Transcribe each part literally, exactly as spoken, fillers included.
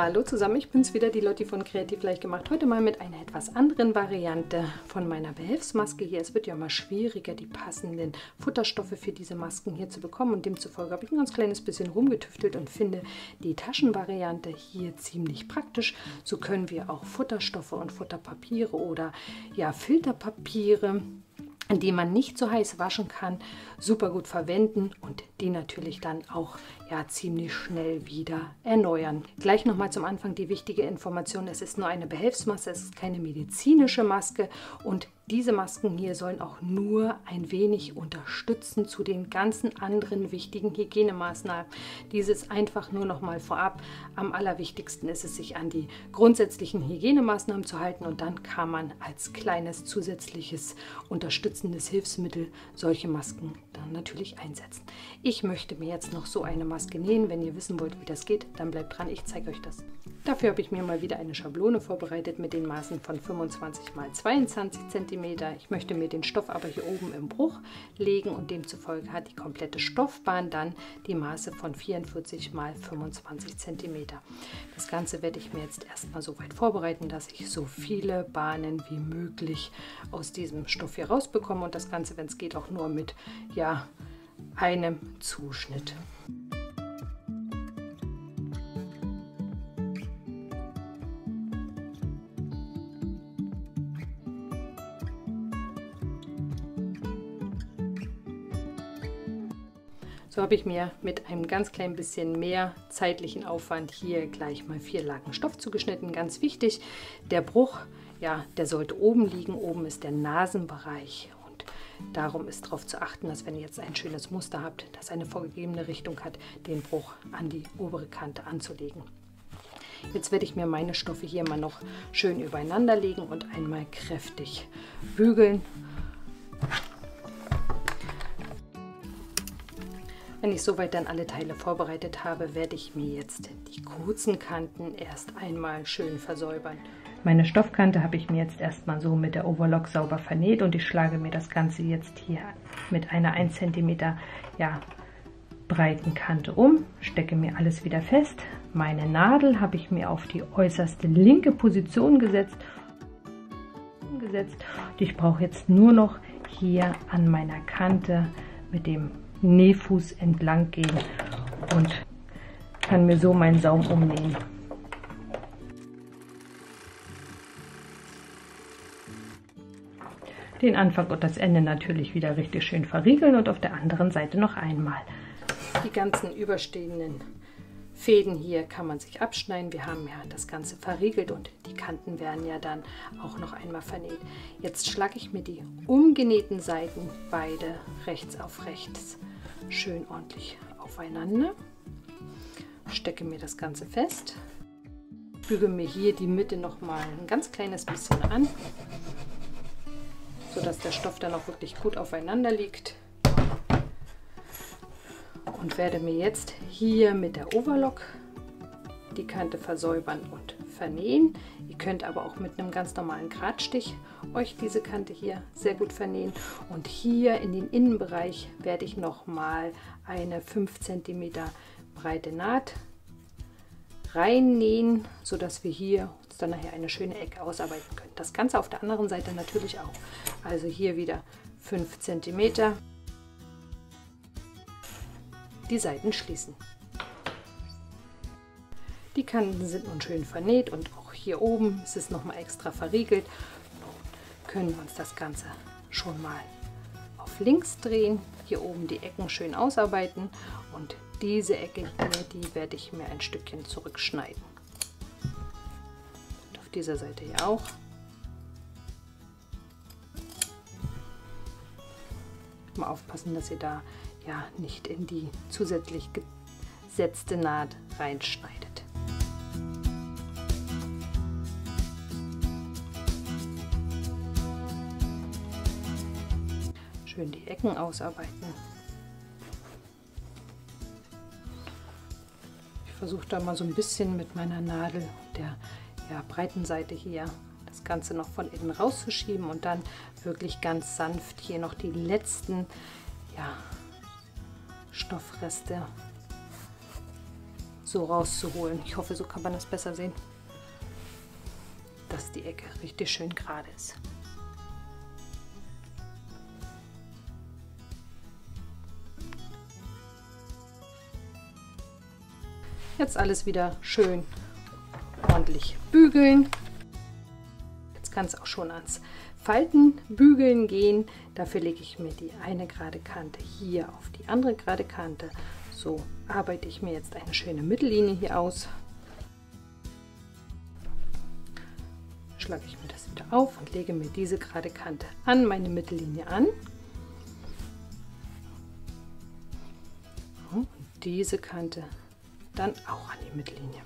Hallo zusammen, ich bin's wieder, die Lotti von Kreativ leicht gemacht. Heute mal mit einer etwas anderen Variante von meiner Behelfsmaske hier. Es wird ja mal schwieriger, die passenden Futterstoffe für diese Masken hier zu bekommen und demzufolge habe ich ein ganz kleines bisschen rumgetüftelt und finde die Taschenvariante hier ziemlich praktisch. So können wir auch Futterstoffe und Futterpapiere oder ja Filterpapiere, die man nicht so heiß waschen kann, super gut verwenden und die natürlich dann auch ja ziemlich schnell wieder erneuern. Gleich nochmal zum Anfang die wichtige Information: Es ist nur eine Behelfsmaske, es ist keine medizinische Maske und diese Masken hier sollen auch nur ein wenig unterstützen zu den ganzen anderen wichtigen Hygienemaßnahmen. Dieses einfach nur noch mal vorab. Am allerwichtigsten ist es, sich an die grundsätzlichen Hygienemaßnahmen zu halten und dann kann man als kleines zusätzliches unterstützendes Hilfsmittel solche Masken dann natürlich einsetzen. Ich möchte mir jetzt noch so eine Maske nähen. Wenn ihr wissen wollt, wie das geht, dann bleibt dran, ich zeige euch das. Dafür habe ich mir mal wieder eine Schablone vorbereitet mit den Maßen von fünfundzwanzig mal zweiundzwanzig Zentimeter. Ich möchte mir den Stoff aber hier oben im Bruch legen und demzufolge hat die komplette Stoffbahn dann die Maße von vierundvierzig mal fünfundzwanzig Zentimeter. Das Ganze werde ich mir jetzt erstmal so weit vorbereiten, dass ich so viele Bahnen wie möglich aus diesem Stoff hier rausbekomme und das Ganze, wenn es geht, auch nur mit ja, einem Zuschnitt. So habe ich mir mit einem ganz klein bisschen mehr zeitlichen Aufwand hier gleich mal vier Lagen Stoff zugeschnitten. Ganz wichtig, der Bruch, ja, der sollte oben liegen. Oben ist der Nasenbereich und darum ist darauf zu achten, dass wenn ihr jetzt ein schönes Muster habt, das eine vorgegebene Richtung hat, den Bruch an die obere Kante anzulegen. Jetzt werde ich mir meine Stoffe hier mal noch schön übereinander legen und einmal kräftig bügeln. Wenn ich soweit dann alle Teile vorbereitet habe, werde ich mir jetzt die kurzen Kanten erst einmal schön versäubern. Meine Stoffkante habe ich mir jetzt erstmal so mit der Overlock sauber vernäht und ich schlage mir das Ganze jetzt hier mit einer ein Zentimeter ja, breiten Kante um, stecke mir alles wieder fest. Meine Nadel habe ich mir auf die äußerste linke Position gesetzt. gesetzt. Und ich brauche jetzt nur noch hier an meiner Kante mit dem Nähfuß entlang gehen und kann mir so meinen Saum umnähen. Den Anfang und das Ende natürlich wieder richtig schön verriegeln und auf der anderen Seite noch einmal. Die ganzen überstehenden Fäden hier kann man sich abschneiden. Wir haben ja das Ganze verriegelt und die Kanten werden ja dann auch noch einmal vernäht. Jetzt schlage ich mir die umgenähten Seiten beide rechts auf rechts schön ordentlich aufeinander, stecke mir das Ganze fest, büge mir hier die Mitte noch mal ein ganz kleines bisschen an, sodass der Stoff dann auch wirklich gut aufeinander liegt und werde mir jetzt hier mit der Overlock die Kante versäubern und vernähen. Ihr könnt aber auch mit einem ganz normalen Gradstich euch diese Kante hier sehr gut vernähen und hier in den Innenbereich werde ich noch mal eine fünf Zentimeter breite Naht reinnähen, sodass wir hier uns dann nachher eine schöne Ecke ausarbeiten können. Das Ganze auf der anderen Seite natürlich auch. Also hier wieder fünf Zentimeter. Die Seiten schließen. Die Kanten sind nun schön vernäht und auch hier oben ist es nochmal extra verriegelt. Nun können wir uns das Ganze schon mal auf links drehen, hier oben die Ecken schön ausarbeiten und diese Ecke hier, die werde ich mir ein Stückchen zurückschneiden. Und auf dieser Seite hier auch. Mal aufpassen, dass ihr da ja nicht in die zusätzlich gesetzte Naht reinschneidet. Schön die Ecken ausarbeiten. Ich versuche da mal so ein bisschen mit meiner Nadel der ja, breiten Seite hier das Ganze noch von innen rauszuschieben und dann wirklich ganz sanft hier noch die letzten ja, Stoffreste so rauszuholen. Ich hoffe, so kann man das besser sehen, dass die Ecke richtig schön gerade ist. Jetzt alles wieder schön ordentlich bügeln. Jetzt kann es auch schon ans Falten bügeln gehen. Dafür lege ich mir die eine gerade Kante hier auf die andere gerade Kante. So arbeite ich mir jetzt eine schöne Mittellinie hier aus. Schlage ich mir das wieder auf und lege mir diese gerade Kante an meine Mittellinie an. Und diese Kante dann auch an die Mittellinie.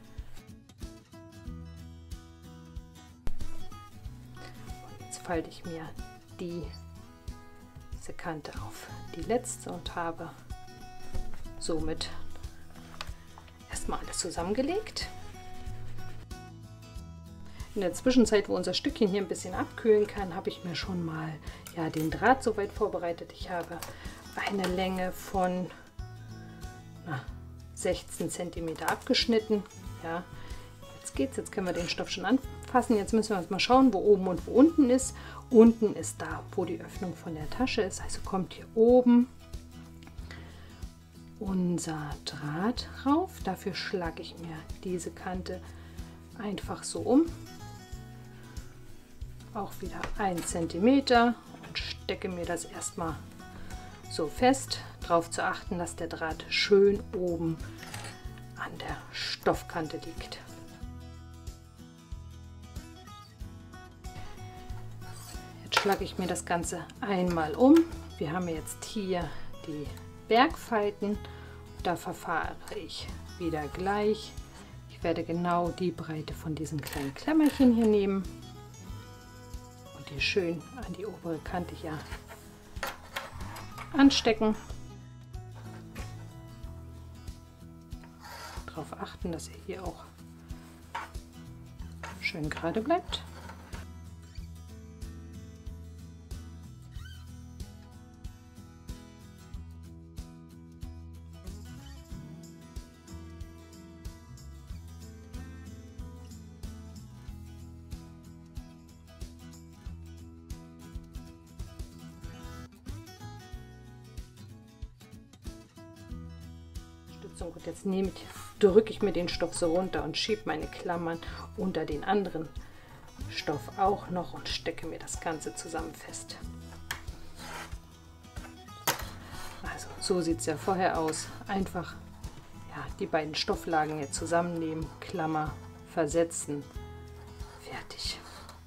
Und jetzt falte ich mir die, diese Kante auf die letzte und habe somit erstmal alles zusammengelegt. In der Zwischenzeit, wo unser Stückchen hier ein bisschen abkühlen kann, habe ich mir schon mal ja, den Draht soweit vorbereitet. Ich habe eine Länge von na, sechzehn Zentimeter abgeschnitten. Ja, jetzt geht's, jetzt können wir den Stoff schon anfassen. Jetzt müssen wir uns mal schauen, wo oben und wo unten ist. Unten ist da, wo die Öffnung von der Tasche ist. Also kommt hier oben unser Draht rauf. Dafür schlage ich mir diese Kante einfach so um. Auch wieder ein Zentimeter und stecke mir das erstmal so fest. Darauf zu achten, dass der Draht schön oben an der Stoffkante liegt. Jetzt schlage ich mir das Ganze einmal um. Wir haben jetzt hier die Bergfalten. Da verfahre ich wieder gleich. Ich werde genau die Breite von diesen kleinen Klemmerchen hier nehmen und die schön an die obere Kante hier anstecken. Darauf achten, dass er hier auch schön gerade bleibt. Und jetzt nehme ich, drücke ich mir den Stoff so runter und schiebe meine Klammern unter den anderen Stoff auch noch und stecke mir das Ganze zusammen fest. Also so sieht es ja vorher aus. Einfach ja, die beiden Stofflagen jetzt zusammennehmen, Klammer versetzen, fertig.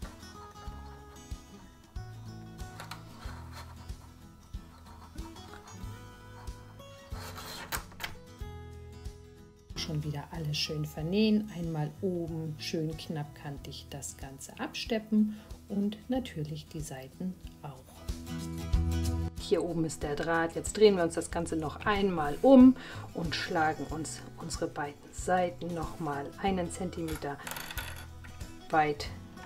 Schon wieder alles schön vernähen, einmal oben schön knappkantig das Ganze absteppen und natürlich die Seiten auch. Hier oben ist der Draht, jetzt drehen wir uns das Ganze noch einmal um und schlagen uns unsere beiden Seiten noch mal einen Zentimeter weit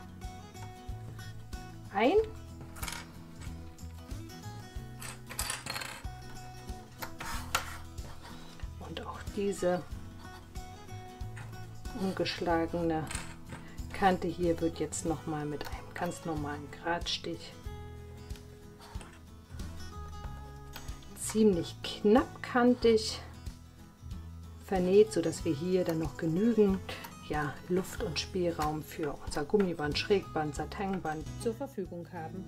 ein. Und auch diese umgeschlagene Kante hier wird jetzt noch mal mit einem ganz normalen Gradstich ziemlich knappkantig vernäht, so dass wir hier dann noch genügend ja, Luft und Spielraum für unser Gummiband, Schrägband, Satinband zur Verfügung haben.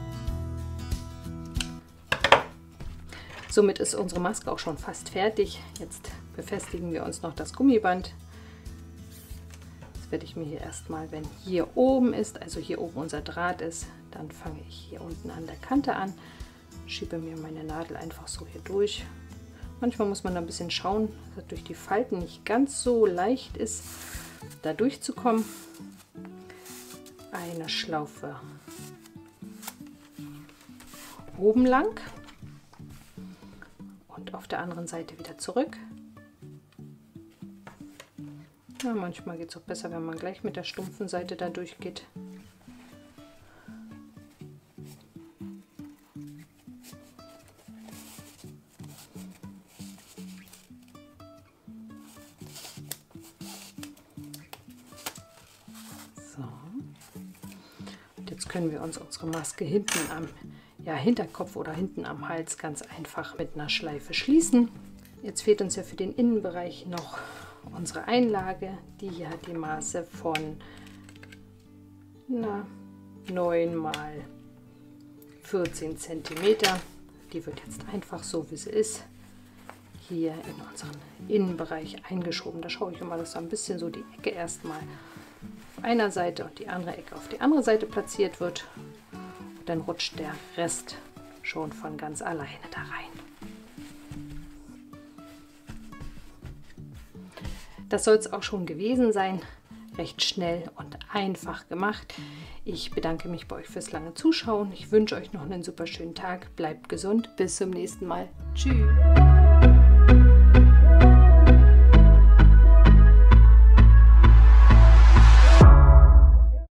Somit ist unsere Maske auch schon fast fertig. Jetzt befestigen wir uns noch das Gummiband. Werde ich mir hier erstmal, wenn hier oben ist, also hier oben unser Draht ist, dann fange ich hier unten an der Kante an, schiebe mir meine Nadel einfach so hier durch. Manchmal muss man da ein bisschen schauen, dass durch die Falten nicht ganz so leicht ist, da durchzukommen. Eine Schlaufe oben lang und auf der anderen Seite wieder zurück. Ja, manchmal geht es auch besser, wenn man gleich mit der stumpfen Seite da durchgeht. jetzt können wir uns unsere Maske hinten am ja, Hinterkopf oder hinten am Hals ganz einfach mit einer Schleife schließen. Jetzt fehlt uns ja für den Innenbereich noch unsere Einlage. Die hier hat die Maße von na, neun mal vierzehn Zentimeter. Die wird jetzt einfach so, wie sie ist, hier in unseren Innenbereich eingeschoben. Da schaue ich immer, dass so ein bisschen so die Ecke erstmal auf einer Seite und die andere Ecke auf die andere Seite platziert wird. Und dann rutscht der Rest schon von ganz alleine da rein. Das soll es auch schon gewesen sein. Recht schnell und einfach gemacht. Ich bedanke mich bei euch fürs lange Zuschauen. Ich wünsche euch noch einen super schönen Tag. Bleibt gesund. Bis zum nächsten Mal. Tschüss.